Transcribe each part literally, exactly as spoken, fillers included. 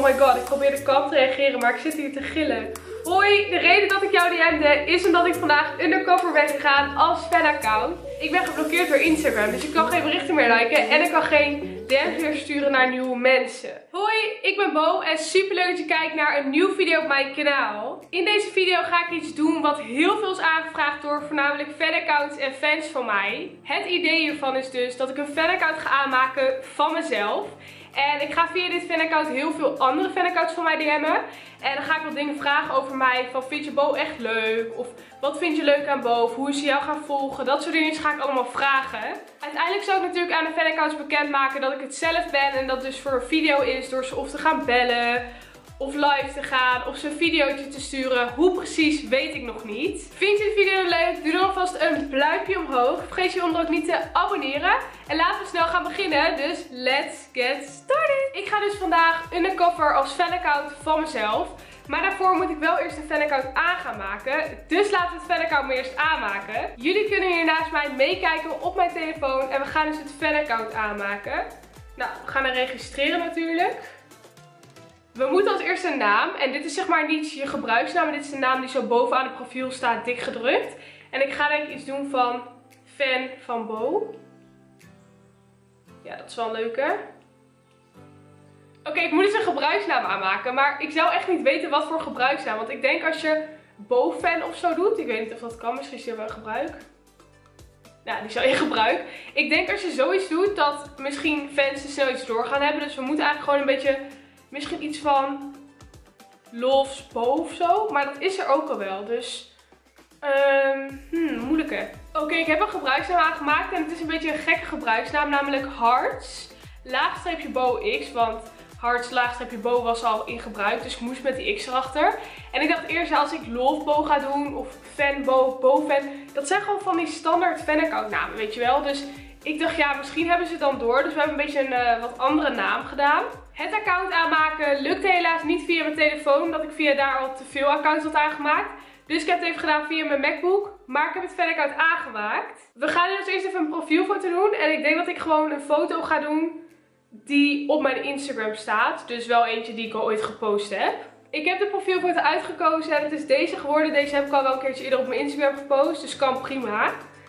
my god, ik probeer de kant te reageren, maar ik zit hier te gillen. Hoi, de reden dat ik jou D M'de is omdat ik vandaag undercover ben gegaan als fanaccount. Ik ben geblokkeerd door Instagram, dus ik kan geen berichten meer liken en ik kan geen D M's meer sturen naar nieuwe mensen. Hoi, ik ben Bo en super leuk dat je kijkt naar een nieuwe video op mijn kanaal. In deze video ga ik iets doen wat heel veel is aangevraagd door voornamelijk fanaccounts en fans van mij. Het idee hiervan is dus dat ik een fanaccount ga aanmaken van mezelf. En ik ga via dit fanaccount heel veel andere fanaccounts van mij D M'en. En dan ga ik wat dingen vragen over mij. Van vind je Bo echt leuk? Of wat vind je leuk aan Bo? Of hoe ze jou gaan volgen? Dat soort dingen ga ik allemaal vragen. Uiteindelijk zal ik natuurlijk aan de fanaccounts bekendmaken dat ik het zelf ben. En dat dus voor een video is door ze of te gaan bellen. Of live te gaan. Of ze een videootje te sturen. Hoe precies weet ik nog niet. Vind je de video leuk? Doe dan alvast een duimpje omhoog. Vergeet je onder ook niet te abonneren. En laten we snel gaan beginnen. Dus let's get started. Ik ga dus vandaag undercover als fanaccount van mezelf. Maar daarvoor moet ik wel eerst een fanaccount aan gaan maken. Dus laten we het fanaccount maar eerst aanmaken. Jullie kunnen hier naast mij meekijken op mijn telefoon. En we gaan dus het fanaccount aanmaken. Nou, we gaan er registreren natuurlijk. We moeten als eerste een naam. En dit is zeg maar niet je gebruiksnaam. Dit is de naam die zo bovenaan het profiel staat, dik gedrukt. En ik ga denk ik iets doen van fan van Bo. Ja, dat is wel een leuke. Oké, okay, ik moet dus een gebruiksnaam aanmaken. Maar ik zou echt niet weten wat voor gebruiksnaam. Want ik denk als je Bo-fan of zo doet. Ik weet niet of dat kan. Misschien is die wel gebruik. Nou, die is al in gebruik. Ik denk als je zoiets doet dat misschien fans te snel iets door gaan hebben. Dus we moeten eigenlijk gewoon een beetje... Misschien iets van Loves Bo of zo. Maar dat is er ook al wel. Dus um, hmm, moeilijke. Oké, okay, ik heb een gebruiksnaam aangemaakt. En het is een beetje een gekke gebruiksnaam. Namelijk Hearts. Laagstreepje Bo X. Want Hearts laagstreepje Bo was al in gebruik. Dus ik moest met die X erachter. En ik dacht eerst als ik Love Bo ga doen. Of Fan Bo, Bo Fan. Dat zijn gewoon van die standaard fanaccount namen. Weet je wel. Dus ik dacht ja, misschien hebben ze het dan door. Dus we hebben een beetje een uh, wat andere naam gedaan. Het account aanmaken lukte helaas niet via mijn telefoon, omdat ik via daar al te veel accounts had aangemaakt. Dus ik heb het even gedaan via mijn MacBook, maar ik heb het fanaccount aangemaakt. We gaan nu als eerst even een profielfoto doen en ik denk dat ik gewoon een foto ga doen die op mijn Instagram staat. Dus wel eentje die ik al ooit gepost heb. Ik heb de profielfoto uitgekozen en het is deze geworden. Deze heb ik al wel een keertje eerder op mijn Instagram gepost, dus kan prima.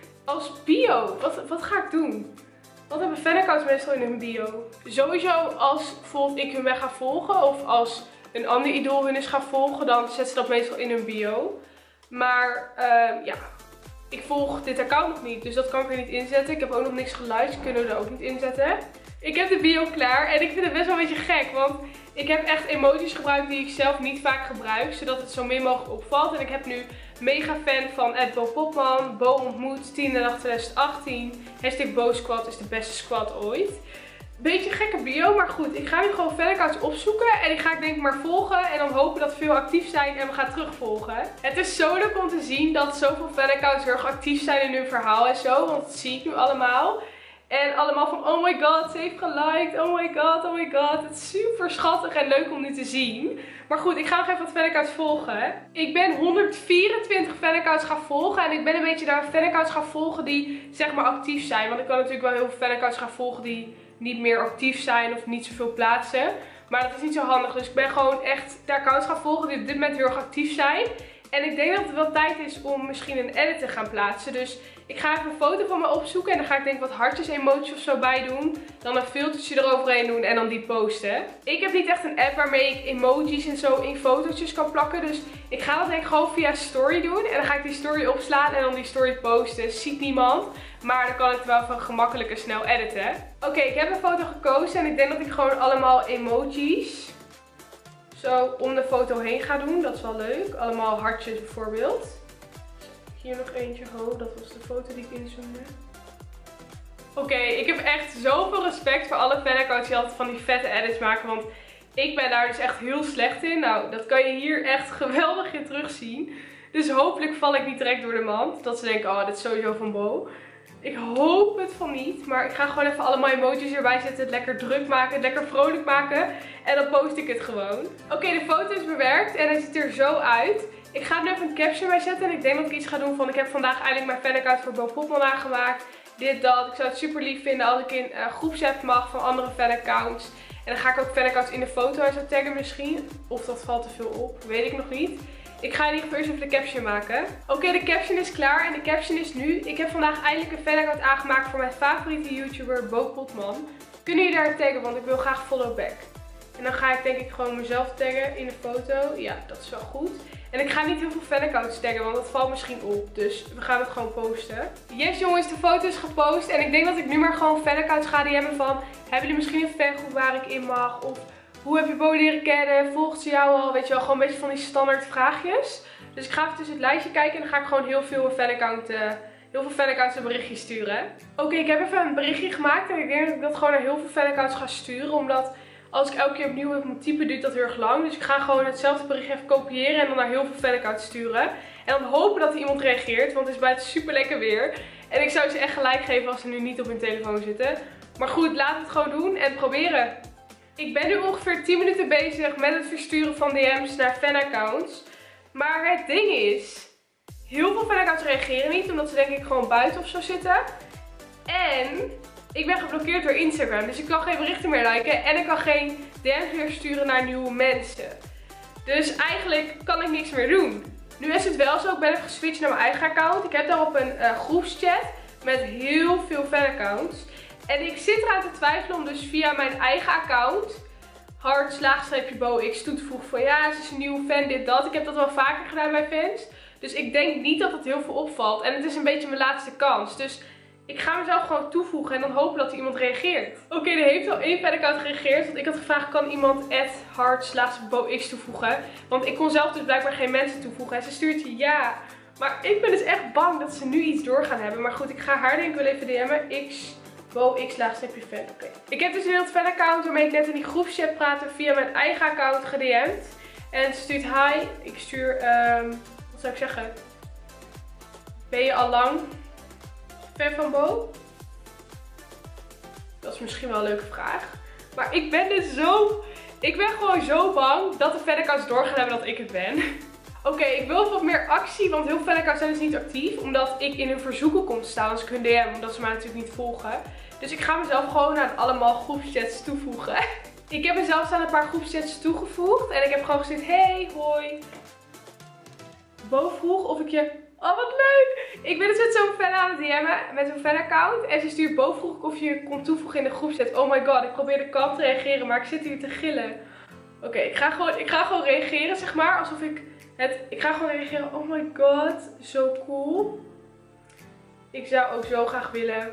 Als bio, wat, wat ga ik doen? Wat hebben fanaccounts meestal in hun bio? Sowieso als bijvoorbeeld ik hun weg ga volgen of als een ander idool hun is gaan volgen, dan zetten ze dat meestal in hun bio. Maar uh, ja, ik volg dit account nog niet, dus dat kan ik er niet inzetten. Ik heb ook nog niks geluisterd, kunnen we er ook niet inzetten. Ik heb de bio klaar en ik vind het best wel een beetje gek, want ik heb echt emojis gebruikt die ik zelf niet vaak gebruik, zodat het zo min mogelijk opvalt. En ik heb nu mega fan van Bo Popman, Bo ontmoet, tiende dag twintig achttien, hashtag Bo Squad is de beste squad ooit. Beetje gekke bio, maar goed, ik ga nu gewoon fanaccounts opzoeken en die ga ik denk ik maar volgen en dan hopen dat veel actief zijn en we gaan terugvolgen. Het is zo leuk om te zien dat zoveel fanaccounts heel erg actief zijn in hun verhaal en zo, want dat zie ik nu allemaal. En allemaal van oh my god, ze heeft geliked, oh my god, oh my god. Het is super schattig en leuk om nu te zien. Maar goed, ik ga nog even wat fanaccounts volgen. Ik ben honderdvierentwintig fanaccounts gaan volgen. En ik ben een beetje daar fanaccounts gaan volgen die zeg maar actief zijn. Want ik kan natuurlijk wel heel veel fanaccounts gaan volgen die niet meer actief zijn of niet zoveel plaatsen. Maar dat is niet zo handig. Dus ik ben gewoon echt de accounts gaan volgen die op dit moment heel erg actief zijn. En ik denk dat het wel tijd is om misschien een edit te gaan plaatsen. Dus ik ga even een foto van me opzoeken. En dan ga ik denk ik wat hartjes emoties of zo bij doen. Dan een filtertje eroverheen doen en dan die posten. Ik heb niet echt een app waarmee ik emojis en zo in fotootjes kan plakken. Dus ik ga dat denk ik gewoon via story doen. En dan ga ik die story opslaan en dan die story posten. Ziet niemand. Maar dan kan ik het wel van gemakkelijk en snel editen. Oké, okay, ik heb een foto gekozen. En ik denk dat ik gewoon allemaal emojis zo om de foto heen ga doen. Dat is wel leuk. Allemaal hartjes bijvoorbeeld. Hier nog eentje. Oh, dat was de foto die ik inzoomde. Oké, okay, ik heb echt zoveel respect voor alle fanaccounts die altijd van die vette edits maken. Want ik ben daar dus echt heel slecht in. Nou, dat kan je hier echt geweldig in terugzien. Dus hopelijk val ik niet direct door de mand. Dat ze denken, oh, dit is sowieso van Bo. Ik hoop het van niet. Maar ik ga gewoon even allemaal emojis erbij zetten. Het lekker druk maken. Het lekker vrolijk maken. En dan post ik het gewoon. Oké, okay, de foto is bewerkt. En hij ziet er zo uit. Ik ga er nu even een caption bij zetten. En ik denk dat ik iets ga doen van... Ik heb vandaag eindelijk mijn fanaccount voor Bo Popman aangemaakt. Dit, dat. Ik zou het super lief vinden als ik in uh, groepsapp mag van andere fanaccounts. En dan ga ik ook fanaccounts in de foto en zo taggen misschien. Of dat valt te veel op, weet ik nog niet. Ik ga in ieder geval eerst even de caption maken. Oké, okay, de caption is klaar en de caption is nu. Ik heb vandaag eindelijk een fanaccount aangemaakt voor mijn favoriete YouTuber Bo Potman. Kunnen jullie daar taggen, want ik wil graag follow back. En dan ga ik denk ik gewoon mezelf taggen in de foto. Ja, dat is wel goed. En ik ga niet heel veel fanaccounts taggen, want dat valt misschien op. Dus we gaan het gewoon posten. Yes jongens, de foto is gepost. En ik denk dat ik nu maar gewoon fanaccounts ga D M'en van... Hebben jullie misschien een fangroep waar ik in mag? Of hoe heb je Bo leren kennen? Volgt ze jou al? Weet je wel, gewoon een beetje van die standaard vraagjes. Dus ik ga even tussen het lijstje kijken en dan ga ik gewoon heel veel fanaccount, uh, heel veel fanaccounts een berichtje sturen. Oké, okay, ik heb even een berichtje gemaakt en ik denk dat ik dat gewoon naar heel veel fanaccounts ga sturen. Omdat als ik elke keer opnieuw het moet typen, duurt dat heel erg lang. Dus ik ga gewoon hetzelfde berichtje even kopiëren en dan naar heel veel fanaccounts sturen. En dan hopen dat er iemand reageert, want het is buiten super lekker weer. En ik zou ze echt gelijk geven als ze nu niet op hun telefoon zitten. Maar goed, laten we het gewoon doen en proberen. Ik ben nu ongeveer tien minuten bezig met het versturen van D M's naar fanaccounts. Maar het ding is, heel veel fanaccounts reageren niet, omdat ze denk ik gewoon buiten of zo zitten. En ik ben geblokkeerd door Instagram, dus ik kan geen berichten meer liken en ik kan geen D M's meer sturen naar nieuwe mensen. Dus eigenlijk kan ik niks meer doen. Nu is het wel zo, ik ben even geswitcht naar mijn eigen account. Ik heb daarop een uh, groepschat met heel veel fanaccounts. En ik zit eraan te twijfelen om dus via mijn eigen account hard slaagstreepje Bo X toe te voegen van ja, ze is een nieuwe fan, dit, dat. Ik heb dat wel vaker gedaan bij fans. Dus ik denk niet dat het heel veel opvalt. En het is een beetje mijn laatste kans. Dus ik ga mezelf gewoon toevoegen en dan hopen dat er iemand reageert. Oké, okay, er heeft al één fanaccount gereageerd. Want ik had gevraagd, kan iemand at hard slaagstreepje Bo X toevoegen? Want ik kon zelf dus blijkbaar geen mensen toevoegen. En ze stuurt ja. Maar ik ben dus echt bang dat ze nu iets door gaan hebben. Maar goed, ik ga haar denk ik wel even D M'en. X... Bo X laagstreepje fan. Oké. Okay. Ik heb dus een heel fanaccount waarmee ik net in die groepschat praatte via mijn eigen account ged'd. En ze stuurt hi. Ik stuur, um, wat zou ik zeggen? Ben je al lang fan van Bo? Dat is misschien wel een leuke vraag. Maar ik ben dus zo... Ik ben gewoon zo bang dat de fanaccounts door gaan hebben dat ik het ben. Oké, okay, ik wil wat meer actie, want heel veel fanaccounts zijn dus niet actief. Omdat ik in hun verzoeken kom te staan als ik hun D M, omdat ze mij natuurlijk niet volgen. Dus ik ga mezelf gewoon aan allemaal groepschats toevoegen. Ik heb mezelf aan een paar groepschats toegevoegd. En ik heb gewoon gezegd, hey, hoi. Bo vroeg of ik je... Oh, wat leuk! Ik ben dus met zo'n fan aan het D M'en, met zo'n fanaccount. En ze stuurt Bo vroeg of je je kon toevoegen in de groepschat. Oh my god, ik probeerde kalm te reageren, maar ik zit hier te gillen. Oké, okay, ik ga gewoon, ik ga gewoon reageren, zeg maar, alsof ik... Het, ik ga gewoon reageren. Oh my god, zo cool. Ik zou ook zo graag willen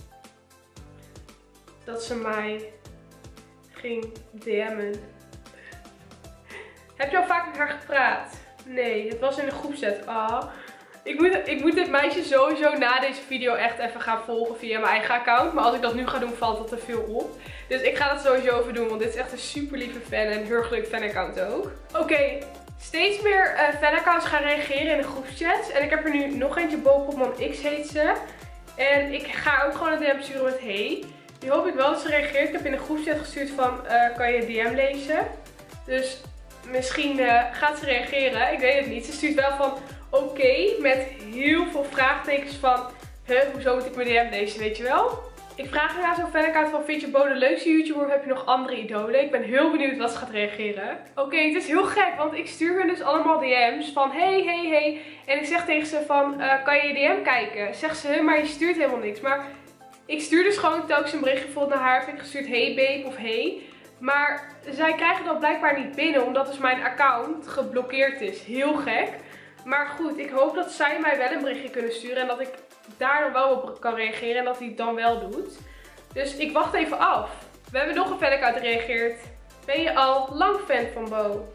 dat ze mij ging D M'en. Heb je al vaak met haar gepraat? Nee, het was in een groepset. Ah. Ik moet, ik moet dit meisje sowieso na deze video echt even gaan volgen via mijn eigen account. Maar als ik dat nu ga doen, valt dat te veel op. Dus ik ga dat sowieso even doen, want dit is echt een super lieve fan en een heel erg leuk fanaccount ook. Oké. Okay. Steeds meer uh, fanaccounts gaan reageren in de groepschats. En ik heb er nu nog eentje, Bo Potman X heet ze. En ik ga ook gewoon een D M sturen met hey. Nu hoop ik wel dat ze reageert. Ik heb in de groepschat gestuurd van uh, kan je D M lezen. Dus misschien uh, gaat ze reageren. Ik weet het niet. Ze stuurt wel van oké. Okay, met heel veel vraagtekens van huh, hoezo moet ik mijn D M lezen, weet je wel? Ik vraag naar zo'n fanaccount van vind je Bo de leukste YouTuber of heb je nog andere idolen? Ik ben heel benieuwd wat ze gaat reageren. Oké, okay, het is heel gek, want ik stuur hun dus allemaal D M's van hey, hey, hey. En ik zeg tegen ze van uh, kan je je D M kijken? Zegt ze, maar je stuurt helemaal niks. Maar ik stuur dus gewoon telkens een berichtje bijvoorbeeld naar haar. Heb ik gestuurd hey babe of hey. Maar zij krijgen dat blijkbaar niet binnen, omdat dus mijn account geblokkeerd is. Heel gek. Maar goed, ik hoop dat zij mij wel een berichtje kunnen sturen en dat ik daar dan wel op kan reageren en dat hij het dan wel doet. Dus ik wacht even af. We hebben nog een fanaccount gereageerd. Ben je al lang fan van Bo?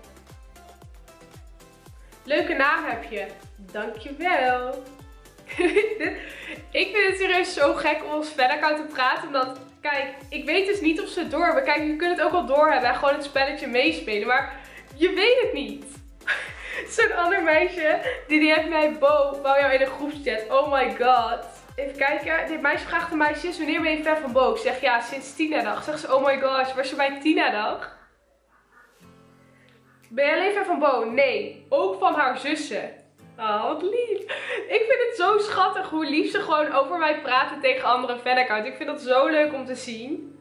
Leuke naam heb je. Dankjewel. Ik vind het serieus zo gek om als fanaccount te praten. Omdat, kijk, ik weet dus niet of ze het door hebben. Kijk, je kunt het ook wel doorhebben en gewoon het spelletje meespelen. Maar je weet het niet. Zo'n ander meisje, die, die heeft mij Bo, wou jou in een groepschat. Oh my god. Even kijken. Dit meisje vraagt aan mij, sis, wanneer ben je fan van Bo? Ik zeg ja, sinds Tina-dag. Zegt ze, oh my gosh, was je bij Tina-dag? Ben je alleen fan van Bo? Nee. Ook van haar zussen. Oh, wat lief. Ik vind het zo schattig hoe lief ze gewoon over mij praten tegen andere fanaccounts. Ik vind dat zo leuk om te zien.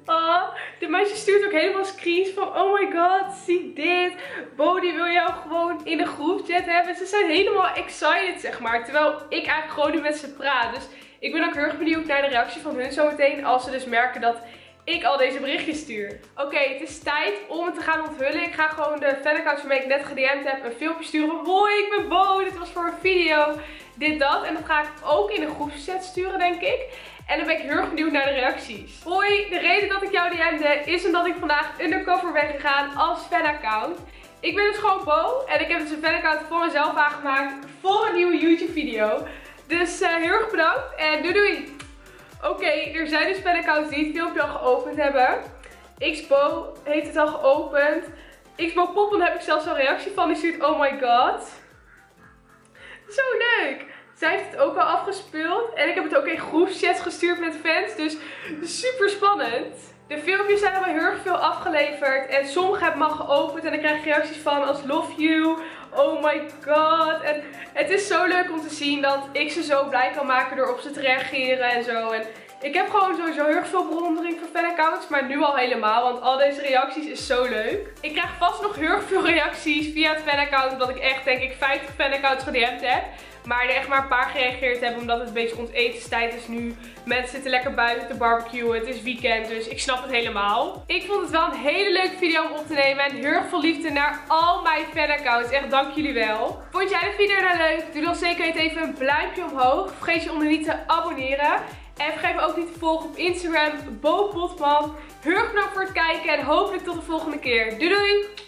Oh, de meisje stuurt ook helemaal screens van oh my god, zie dit. Bo die wil jou gewoon in de groepchat hebben. Ze zijn helemaal excited, zeg maar. Terwijl ik eigenlijk gewoon nu met ze praat. Dus ik ben ook heel erg benieuwd naar de reactie van hun zometeen. Als ze dus merken dat ik al deze berichtjes stuur. Oké, okay, het is tijd om het te gaan onthullen. Ik ga gewoon de fanaccounts waarmee ik net ged'd heb een filmpje sturen van hoi, ik ben Bo, dit was voor een video. Dit, dat. En dat ga ik ook in de groepschat sturen, denk ik. En dan ben ik heel erg benieuwd naar de reacties. Hoi, de reden dat ik jou D M'de is omdat ik vandaag undercover ben gegaan als fanaccount. Ik ben dus gewoon Bo en ik heb dus een fanaccount voor mezelf aangemaakt voor een nieuwe YouTube video. Dus uh, heel erg bedankt en doei doei! Oké, okay, er zijn dus fanaccounts die het filmpje al geopend hebben. Xbo heeft het al geopend. Xbo Poppen heb ik zelfs al een reactie van. Die stuurt oh my god. Zo leuk! Zij heeft het ook al afgespeeld. En ik heb het ook in groepschats gestuurd met fans. Dus super spannend. De filmpjes zijn al heel erg veel afgeleverd. En sommige heb ik al geopend. En ik krijg reacties van als love you. Oh my god. En het is zo leuk om te zien dat ik ze zo blij kan maken door op ze te reageren en zo. En ik heb gewoon sowieso heel erg veel bewondering voor fanaccounts. Maar nu al helemaal. Want al deze reacties is zo leuk. Ik krijg vast nog heel erg veel reacties via het fanaccount. Omdat ik echt denk ik vijftig fanaccounts ged'd heb. Maar er echt maar een paar gereageerd hebben. Omdat het een beetje ons etenstijd is nu. Mensen zitten lekker buiten te barbecuen. Het is weekend. Dus ik snap het helemaal. Ik vond het wel een hele leuke video om op te nemen. En heel erg veel liefde naar al mijn fanaccounts. Echt dank jullie wel. Vond jij de video nou leuk? Doe dan zeker even een pluimpje omhoog. Vergeet je onder niet te abonneren. En vergeet me ook niet te volgen op Instagram. Bo Potman. Heel erg bedankt voor het kijken. En hopelijk tot de volgende keer. Doei doei!